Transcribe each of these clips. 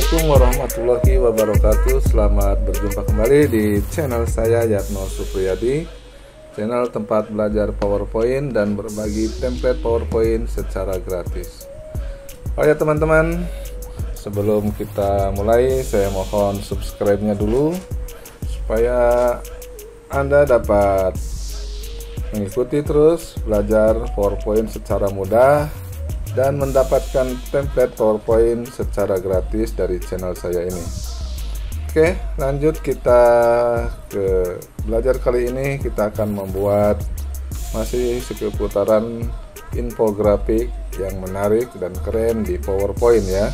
Assalamualaikum warahmatullahi wabarakatuh. Selamat berjumpa kembali di channel saya Yatno Supriyadi, channel tempat belajar PowerPoint dan berbagi template PowerPoint secara gratis. Oh ya teman-teman, sebelum kita mulai saya mohon subscribe-nya dulu supaya Anda dapat mengikuti terus belajar PowerPoint secara mudah dan mendapatkan template PowerPoint secara gratis dari channel saya ini. Oke, lanjut kita ke belajar kali ini. Kita akan membuat masih seputaran infografik yang menarik dan keren di PowerPoint ya.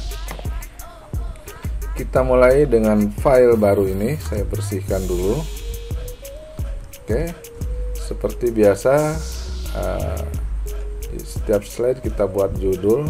Kita mulai dengan file baru ini. Saya bersihkan dulu. Oke, seperti biasa di setiap slide kita buat judul.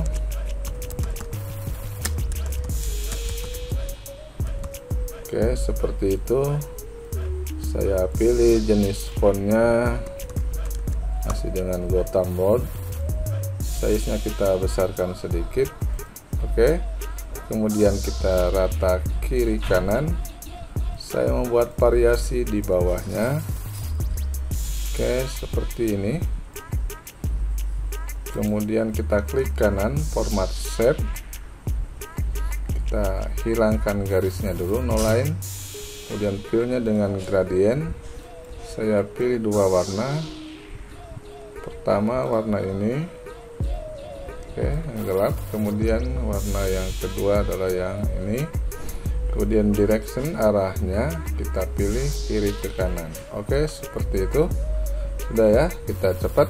Oke, seperti itu. Saya pilih jenis fontnya masih dengan Gotham bold. Size-nya kita besarkan sedikit. Oke, kemudian kita rata kiri kanan. Saya membuat variasi di bawahnya. Oke, seperti ini. Kemudian kita klik kanan format shape, kita hilangkan garisnya dulu, no line. Kemudian fill-nya dengan gradient. Saya pilih dua warna. Pertama warna ini, oke, yang gelap. Kemudian warna yang kedua adalah yang ini. Kemudian direction, arahnya kita pilih kiri ke kanan. Oke, seperti itu. Sudah ya, kita cepat.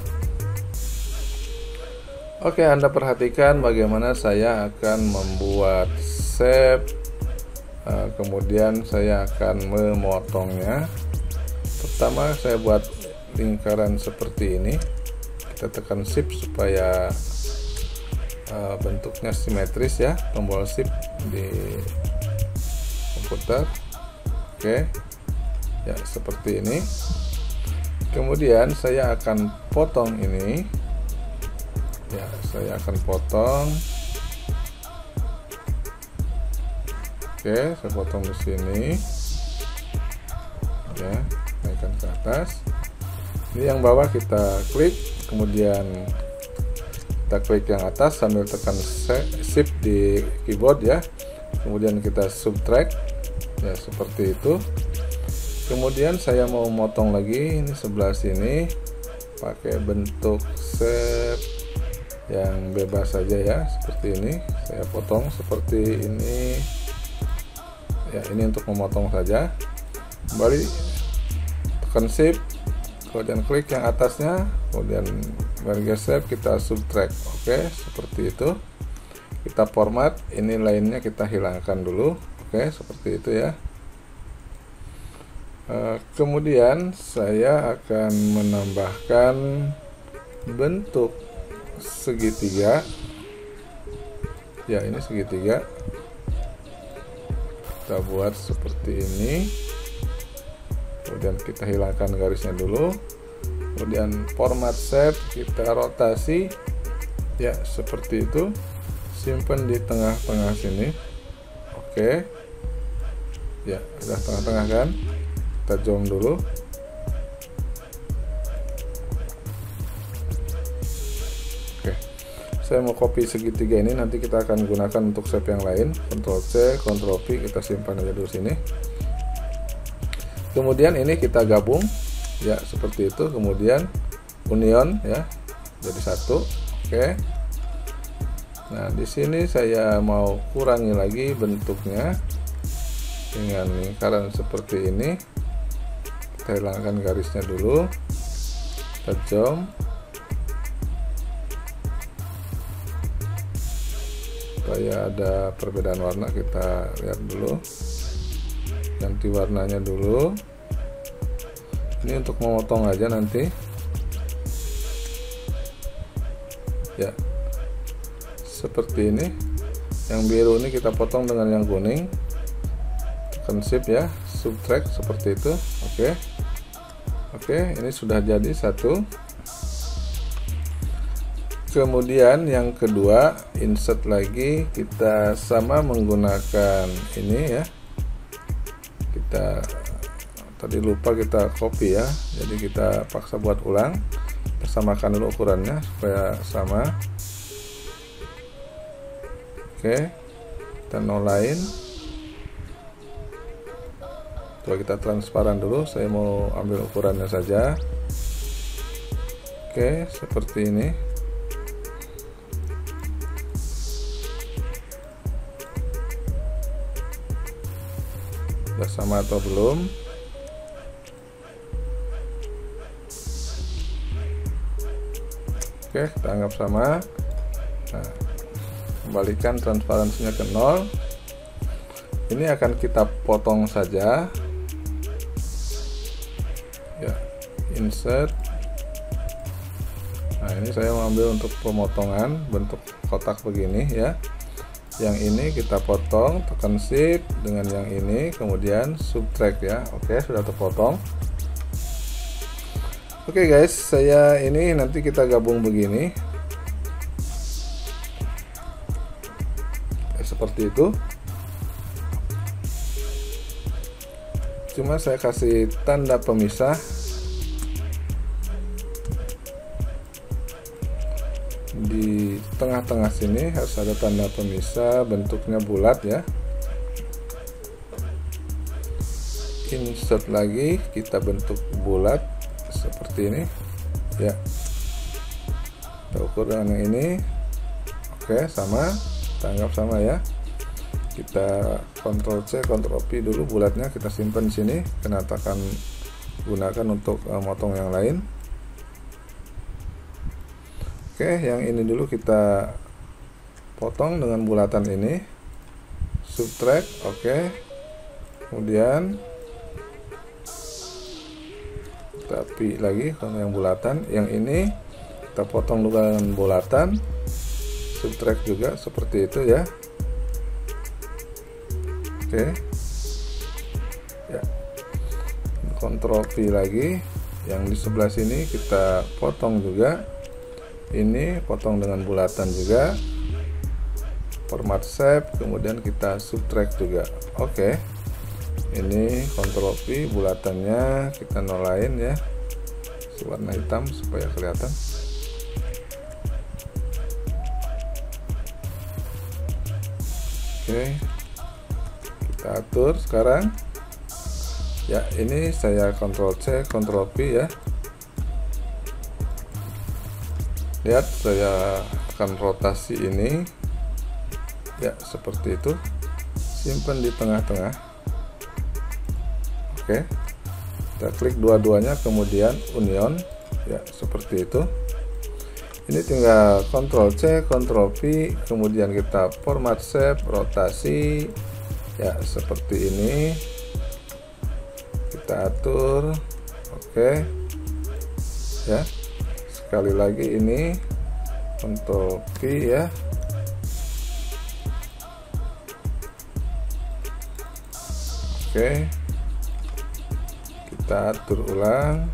Oke, Anda perhatikan bagaimana saya akan membuat shape, kemudian saya akan memotongnya. Pertama saya buat lingkaran seperti ini. Kita tekan shift supaya bentuknya simetris ya, tombol shift di komputer. Oke, ya seperti ini. Kemudian saya akan potong ini. Ya, saya akan potong. Oke, saya potong di sini. Ya, naikkan ke atas. Ini yang bawah kita klik, kemudian kita klik yang atas sambil tekan shift di keyboard ya. Kemudian kita subtract. Ya, seperti itu. Kemudian saya mau motong lagi ini sebelah sini pakai bentuk shape yang bebas saja ya, seperti ini. Saya potong seperti ini ya, ini untuk memotong saja. Kembali tekan shift, kemudian klik yang atasnya, kemudian bergeser kita subtract. Oke, seperti itu. Kita format, ini lainnya kita hilangkan dulu. Oke, seperti itu ya. Kemudian saya akan menambahkan bentuk segitiga ya, ini segitiga kita buat seperti ini. Kemudian kita hilangkan garisnya dulu, kemudian format shape kita rotasi ya, seperti itu. Simpan di tengah-tengah sini. Oke ya, sudah tengah-tengah kan, kita zoom dulu. Saya mau copy segitiga ini, nanti kita akan gunakan untuk shape yang lain. Ctrl C, Ctrl V, kita simpan aja dulu sini. Kemudian ini kita gabung ya, seperti itu. Kemudian union ya, jadi satu. Oke. Nah, di sini saya mau kurangi lagi bentuknya dengan lingkaran seperti ini. Kita hilangkan garisnya dulu. Kita zoom. Supaya ada perbedaan warna, kita lihat dulu, ganti warnanya dulu. Ini untuk memotong aja nanti ya, seperti ini. Yang biru ini kita potong dengan yang kuning, tekan shift ya, subtract seperti itu. Oke, ini sudah jadi satu. Kemudian yang kedua, insert lagi, kita sama menggunakan ini ya. Kita tadi lupa kita copy ya, jadi kita paksa buat ulang. Kita samakan dulu ukurannya supaya sama. Oke, kita nolain. Coba kita transparan dulu, saya mau ambil ukurannya saja. Oke, seperti ini. Sudah sama atau belum? Oke, kita anggap sama. Nah, kembalikan transparansinya ke 0. Ini akan kita potong saja ya, insert. Nah, ini saya mengambil untuk pemotongan bentuk kotak begini ya. Yang ini kita potong, tekan shift dengan yang ini, kemudian subtract ya. Oke, sudah terpotong. Oke guys, saya ini nanti kita gabung begini seperti itu. Cuma saya kasih tanda pemisah di tengah-tengah sini, harus ada tanda pemisah, bentuknya bulat ya. Insert lagi, kita bentuk bulat seperti ini ya. Kita ukur dengan yang ini. Oke, sama, kita anggap sama ya. Kita Ctrl C, Ctrl V dulu bulatnya, kita simpan di sini, kita akan gunakan untuk motong yang lain. Oke, yang ini dulu kita potong dengan bulatan ini, subtract. Oke, kemudian kita pilih lagi kalau yang bulatan, yang ini kita potong dengan bulatan, subtract juga seperti itu ya. Oke ya, Ctrl V lagi, yang di sebelah sini kita potong juga. Ini potong dengan bulatan juga, format shape, kemudian kita subtract juga. Oke, ini Ctrl V, bulatannya kita nolain ya, warna hitam supaya kelihatan. Oke, kita atur sekarang ya. Ini saya Ctrl C, Ctrl V ya. Lihat, saya akan rotasi ini ya, seperti itu. Simpan di tengah-tengah. Oke, kita klik dua-duanya, kemudian union ya, seperti itu. Ini tinggal Ctrl C, Ctrl V, kemudian kita format shape, rotasi ya, seperti ini. Kita atur. Oke ya, sekali lagi ini Ctrl V ya. Oke, kita atur ulang.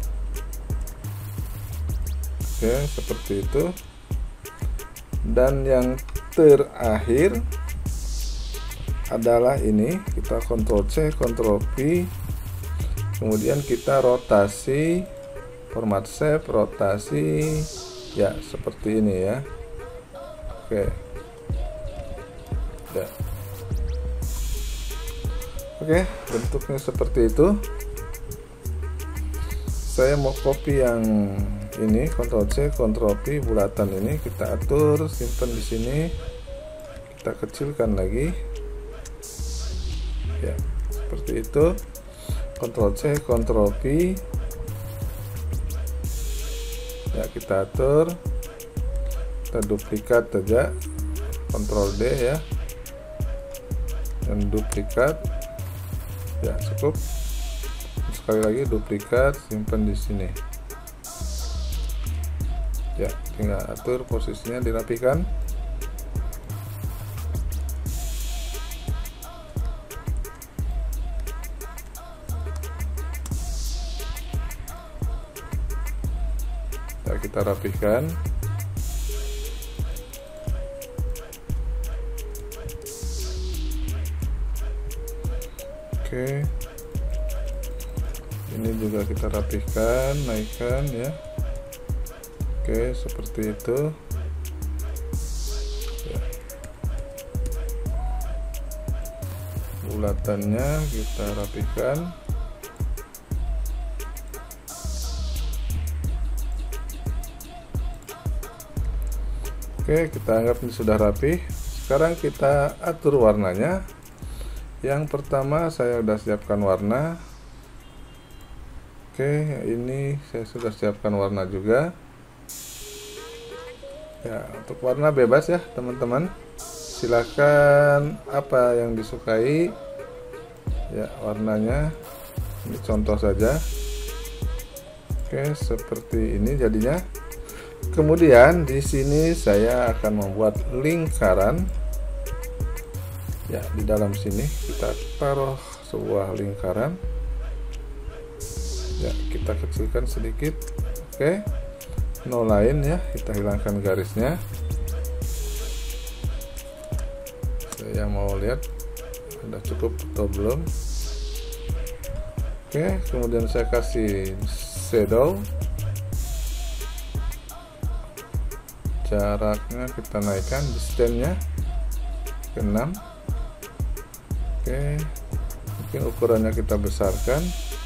Oke, seperti itu. Dan yang terakhir adalah ini, kita Ctrl C, Ctrl V, kemudian kita rotasi, format shape, rotasi ya, seperti ini ya. Oke ya. Oke, bentuknya seperti itu. Saya mau copy yang ini, Ctrl C, Ctrl V, bulatan ini kita atur, simpan di sini, kita kecilkan lagi ya, seperti itu. Ctrl C, Ctrl V ya, kita atur, kita duplikat saja, Ctrl D ya, dan duplikat ya, cukup. Sekali lagi duplikat, simpan di sini ya, tinggal atur posisinya, dirapikan. Kita rapihkan. Oke, ini juga kita rapihkan, naikkan ya. Oke, seperti itu ya. Bulatannya kita rapihkan. Oke, kita anggap ini sudah rapi. Sekarang kita atur warnanya. Yang pertama saya sudah siapkan warna. Oke, ini saya sudah siapkan warna juga. Ya, untuk warna bebas ya teman-teman. Silahkan apa yang disukai. Ya, warnanya. Ini contoh saja. Oke, seperti ini jadinya. Kemudian di sini saya akan membuat lingkaran. Ya, di dalam sini kita taruh sebuah lingkaran. Ya, kita kecilkan sedikit. Oke. No line ya, kita hilangkan garisnya. Saya mau lihat sudah cukup atau belum. Oke, kemudian saya kasih shadow. Jaraknya kita naikkan, distance-nya ke 6. Oke, mungkin ukurannya kita besarkan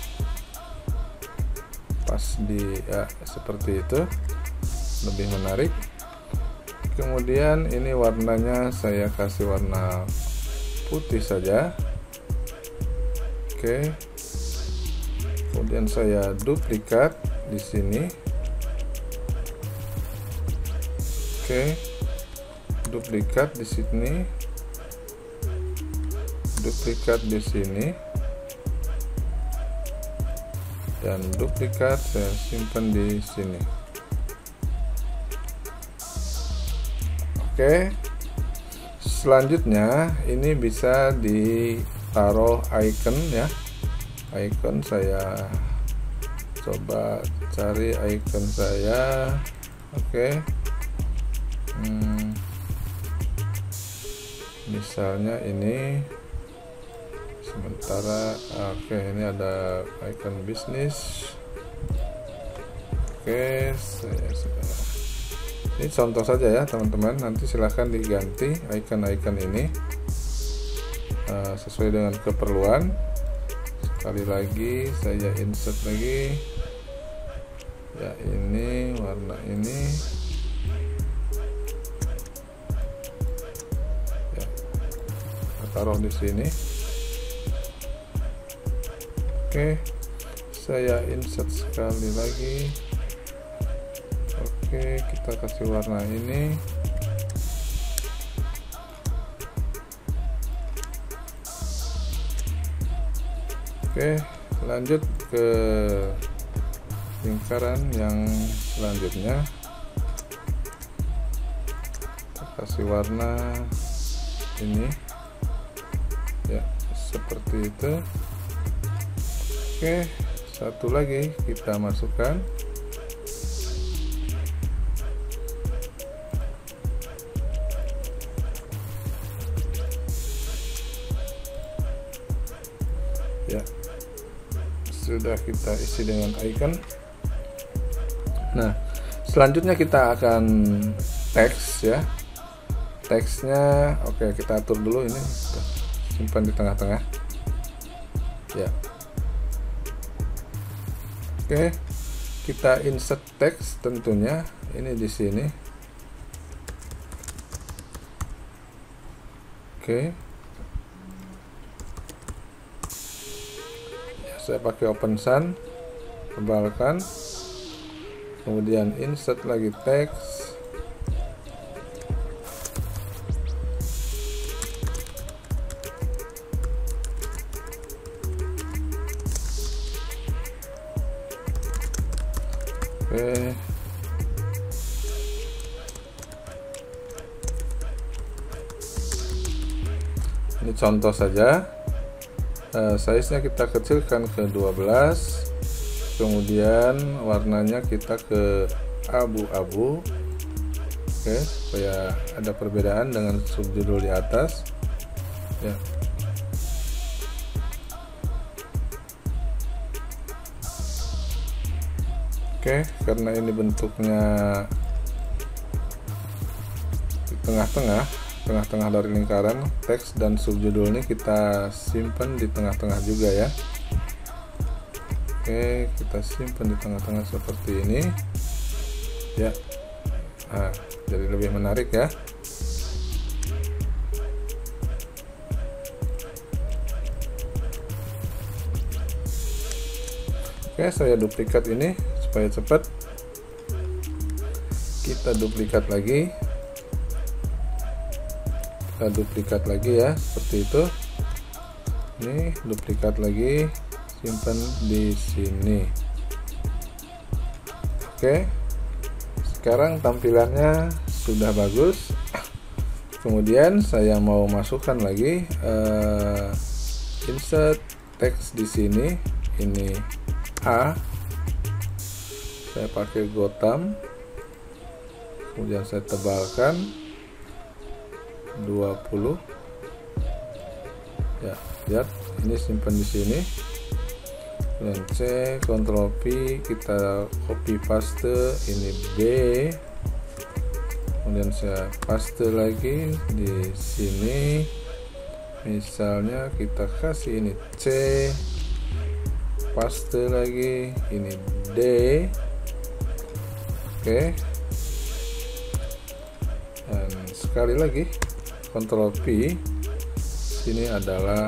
pas di ya, seperti itu lebih menarik. Kemudian ini warnanya saya kasih warna putih saja. Oke, kemudian saya duplikat di sini. Oke, duplikat di sini, duplikat di sini, dan duplikat saya simpan di sini. Oke, selanjutnya ini bisa ditaruh icon ya. Icon saya coba cari icon saya. Oke. Misalnya ini sementara. Oke, ini ada icon bisnis. Oke, ini contoh saja ya teman-teman, nanti silahkan diganti icon-icon ini sesuai dengan keperluan. Sekali lagi saya insert lagi ya, ini warna ini taruh di sini. Oke, saya insert sekali lagi. Oke, kita kasih warna ini. Oke, lanjut ke lingkaran yang selanjutnya. Kita kasih warna ini ya, seperti itu. Oke, satu lagi kita masukkan. Ya, sudah kita isi dengan icon. Nah, selanjutnya kita akan teks ya. Teksnya oke, kita atur dulu, ini simpan di tengah-tengah ya. Oke, kita insert teks tentunya ini di sini. Oke ya, saya pakai Open Sans, tebalkan, kemudian insert lagi teks. Oke, ini contoh saja. Size-nya kita kecilkan ke 12, kemudian warnanya kita ke abu-abu. Oke, supaya ada perbedaan dengan subjudul di atas ya. Oke, karena ini bentuknya di tengah-tengah dari lingkaran, teks dan subjudulnya kita simpan di tengah-tengah juga ya. Oke, kita simpan di tengah-tengah seperti ini ya. Nah, jadi lebih menarik ya. Oke, saya duplikat ini supaya cepat. Kita duplikat lagi. Kita duplikat lagi ya, seperti itu. Ini duplikat lagi, simpan di sini. Oke. Sekarang tampilannya sudah bagus. Kemudian saya mau masukkan lagi insert teks di sini. Ini A, saya pakai Gotham, kemudian saya tebalkan 20 ya. Lihat, ini simpan di sini. Dan C, Ctrl P, kita copy paste ini B, kemudian saya paste lagi di sini. Misalnya kita kasih ini C, paste lagi ini D. Oke, dan sekali lagi Ctrl P, sini adalah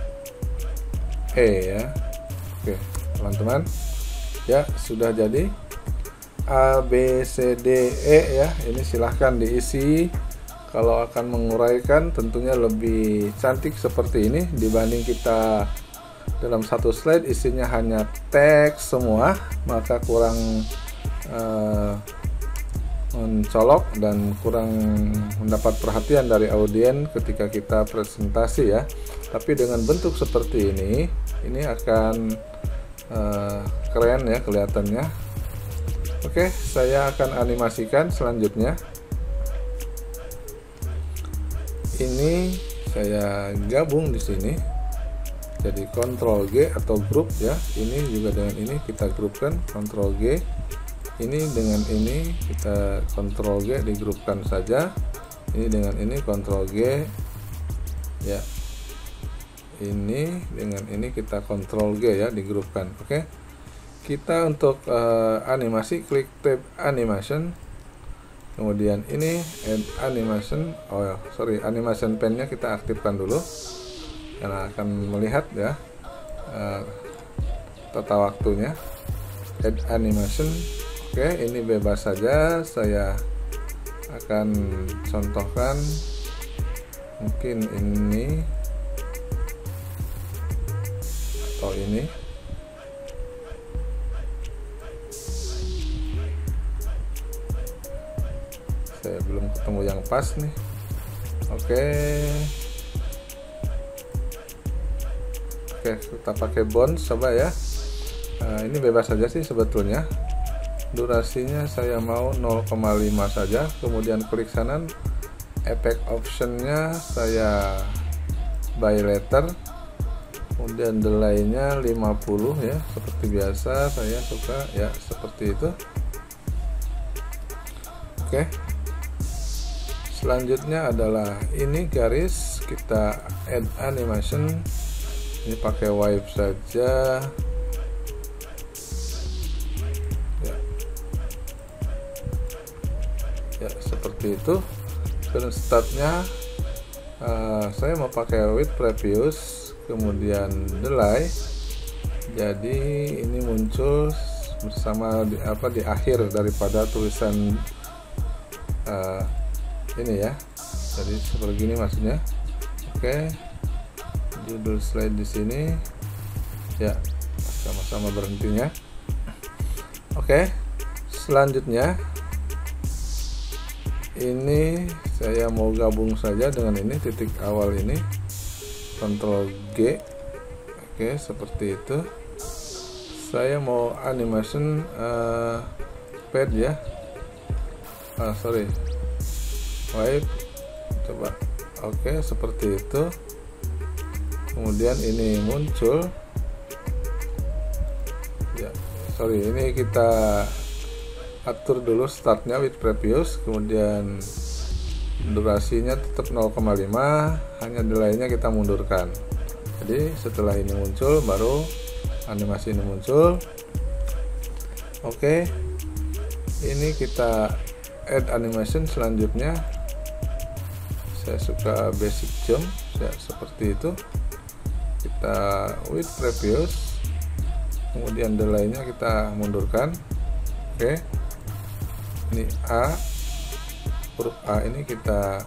E ya. Oke teman-teman ya, sudah jadi A B C D E ya. Ini silahkan diisi. Kalau akan menguraikan tentunya lebih cantik seperti ini dibanding kita dalam satu slide isinya hanya teks semua, maka kurang mencolok dan kurang mendapat perhatian dari audiens ketika kita presentasi ya. Tapi dengan bentuk seperti ini akan keren ya kelihatannya. Oke, saya akan animasikan selanjutnya. Ini saya gabung di sini. Jadi Ctrl G atau grup ya. Ini juga dengan ini kita grupkan, Ctrl G. Ini dengan ini kita Ctrl G digrupkan saja. Ini dengan ini Ctrl G ya. Ini dengan ini kita Ctrl G ya, digrupkan. Oke. Kita untuk animasi klik tab animation. Kemudian ini add animation. Animation pen-nya kita aktifkan dulu. Karena akan melihat ya tata waktunya. Add animation. Oke, ini bebas saja. Saya akan contohkan mungkin ini atau ini. Saya belum ketemu yang pas nih. Oke, kita pakai bounce coba ya. Ini bebas saja sih sebetulnya. Durasinya saya mau 0,5 saja. Kemudian klik kanan, effect optionnya saya by letter. Kemudian delay-nya 50 ya, seperti biasa saya suka ya seperti itu. Oke. Selanjutnya adalah ini garis, kita add animation. Ini pakai wipe saja ya seperti itu. Dan startnya saya mau pakai with previous, kemudian delay. Jadi ini muncul bersama di akhir daripada tulisan ini ya. Jadi seperti ini maksudnya. Oke. Judul slide di sini ya, sama-sama berhentinya. Oke, selanjutnya ini saya mau gabung saja dengan ini titik awal ini, Ctrl G. Oke, seperti itu. Saya mau animation pad ya. Wipe, coba. Oke, seperti itu. Kemudian ini muncul ya, ini kita atur dulu startnya with previous, kemudian durasinya tetap 0,5, hanya delaynya kita mundurkan. Jadi setelah ini muncul baru animasi ini muncul. Oke, ini kita add animation. Selanjutnya saya suka basic jump ya, seperti itu. Kita with previous, kemudian delaynya kita mundurkan. Oke, ini A, huruf A ini kita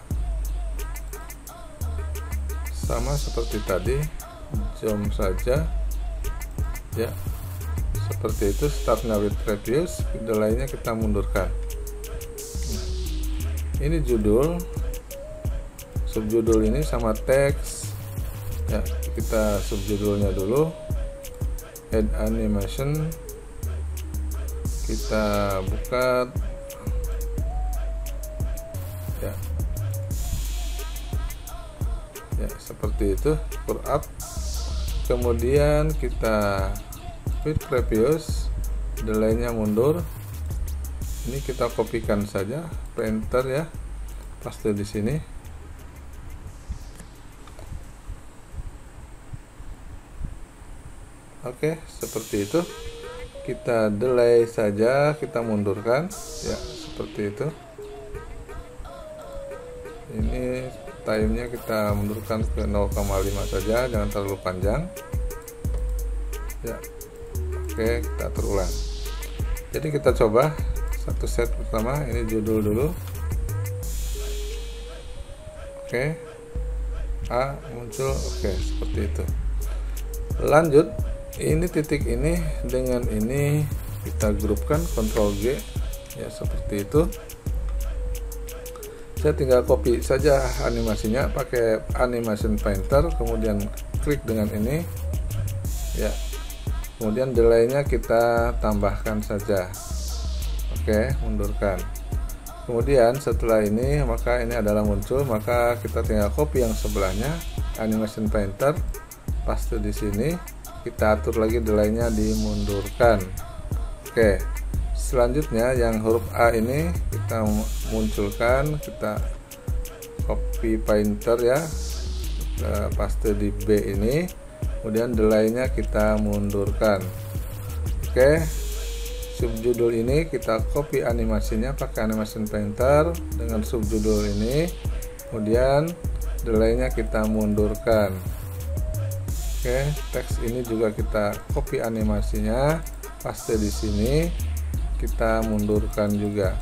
sama seperti tadi, jump saja ya, seperti itu. Startnya with previous, delaynya kita mundurkan. Nah, ini judul, subjudul ini sama teks ya, kita subjudulnya dulu. Add animation, kita buka ya, ya seperti itu, pull up, kemudian kita with previous, delaynya mundur. Ini kita kopikan saja, printer ya, paste di sini. Oke, seperti itu. Kita delay saja, kita mundurkan ya, seperti itu. Ini timenya kita mundurkan ke 0,5 saja, jangan terlalu panjang ya. Oke, kita atur ulang. Jadi kita coba satu set pertama, ini judul dulu. Oke, A muncul. Oke, seperti itu. Lanjut, ini titik ini dengan ini kita grupkan, Ctrl G ya, seperti itu. Saya tinggal copy saja animasinya pakai animation painter, kemudian klik dengan ini ya, kemudian delaynya kita tambahkan saja. Oke, mundurkan. Kemudian setelah ini, maka ini adalah muncul, maka kita tinggal copy yang sebelahnya, animation painter, paste di sini, kita atur lagi delaynya, dimundurkan. Oke, selanjutnya yang huruf A ini kita munculkan, kita copy painter ya, kita paste di B ini, kemudian delaynya kita mundurkan. Oke, subjudul ini kita copy animasinya pakai animation painter dengan subjudul ini, kemudian delaynya kita mundurkan. Oke, teks ini juga kita copy animasinya, paste di sini, kita mundurkan juga.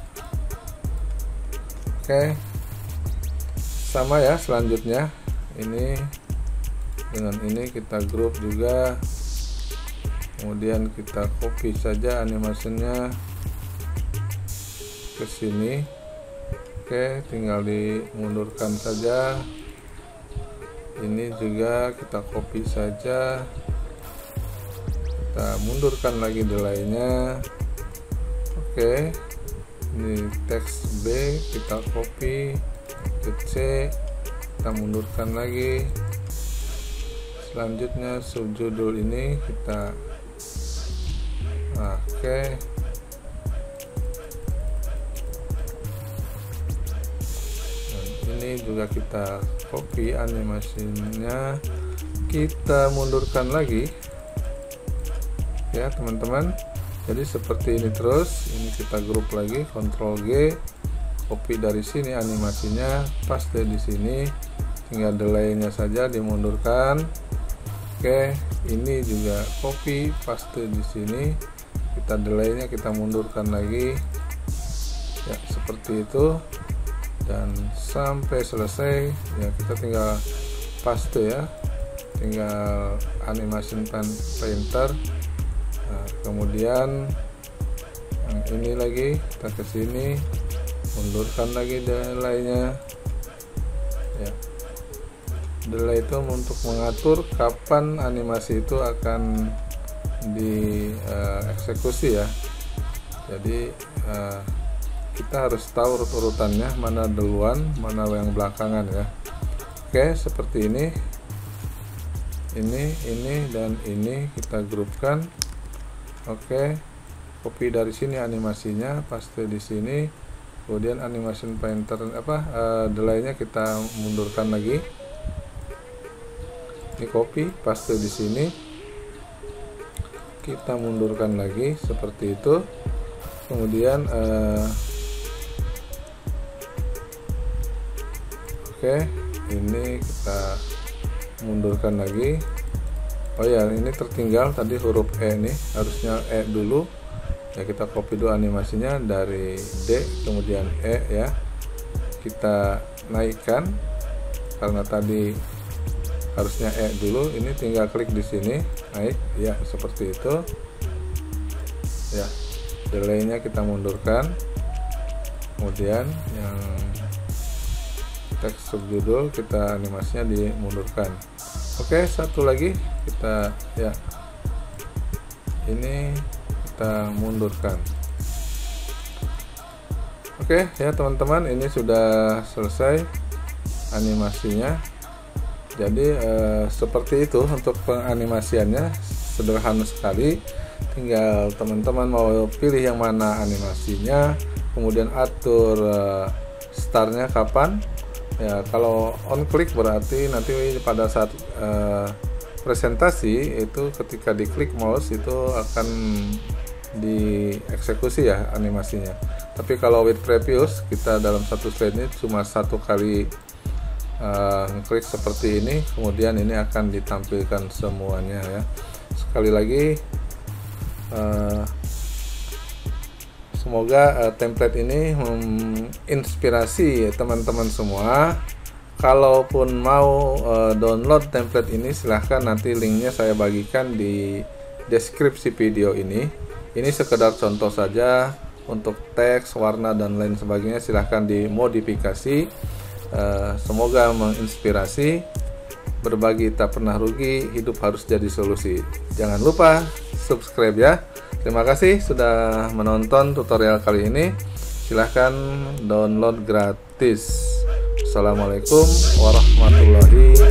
Oke, sama ya. Selanjutnya ini dengan ini kita group juga, kemudian kita copy saja animasinya ke sini. Oke, tinggal dimundurkan saja. Ini juga kita copy saja, kita mundurkan lagi delaynya. Oke, ini teks B kita copy ke C, kita mundurkan lagi. Selanjutnya subjudul ini kita oke, dan ini juga kita copy animasinya, kita mundurkan lagi ya teman-teman. Jadi seperti ini terus, ini kita grup lagi, Ctrl G, copy dari sini animasinya, paste di sini, tinggal delaynya saja dimundurkan. Oke, ini juga copy, paste di sini, kita delaynya kita mundurkan lagi ya, seperti itu, dan sampai selesai ya. Kita tinggal paste ya, tinggal animation painter. Nah, kemudian yang ini lagi kita ke sini, mundurkan lagi delaynya ya. Delay itu untuk mengatur kapan animasi itu akan dieksekusi ya. Jadi kita harus tahu urut-urutannya, mana duluan, mana yang belakangan ya. Oke, seperti ini, dan ini kita grupkan. Oke, copy dari sini animasinya, paste di sini, kemudian animation painter delay-nya kita mundurkan lagi. Ini copy, paste di sini, kita mundurkan lagi seperti itu. Kemudian oke, ini kita mundurkan lagi. Oh ya, ini tertinggal tadi huruf E, nih harusnya E dulu ya. Kita copy dulu animasinya dari D kemudian E ya, kita naikkan karena tadi harusnya E dulu. Ini tinggal klik di sini, naik ya, seperti itu ya. Delay-nya kita mundurkan, kemudian yang teks subjudul kita animasinya dimundurkan. Oke, satu lagi kita ya, ini kita mundurkan. Oke ya teman-teman, ini sudah selesai animasinya. Jadi seperti itu untuk penganimasiannya, sederhana sekali. Tinggal teman-teman mau pilih yang mana animasinya, kemudian atur startnya kapan ya. Kalau on click berarti nanti pada saat presentasi itu ketika diklik mouse itu akan dieksekusi ya animasinya. Tapi kalau with previous, kita dalam satu slide ini cuma satu kali klik seperti ini, kemudian ini akan ditampilkan semuanya ya. Sekali lagi semoga template ini menginspirasi teman-teman semua. Kalaupun mau download template ini, silahkan nanti linknya saya bagikan di deskripsi video ini. Ini sekedar contoh saja untuk teks, warna dan lain sebagainya, silahkan dimodifikasi. Semoga menginspirasi. Berbagi tak pernah rugi, hidup harus jadi solusi. Jangan lupa subscribe ya. Terima kasih sudah menonton tutorial kali ini. Silahkan download gratis. Assalamualaikum warahmatullahi wabarakatuh.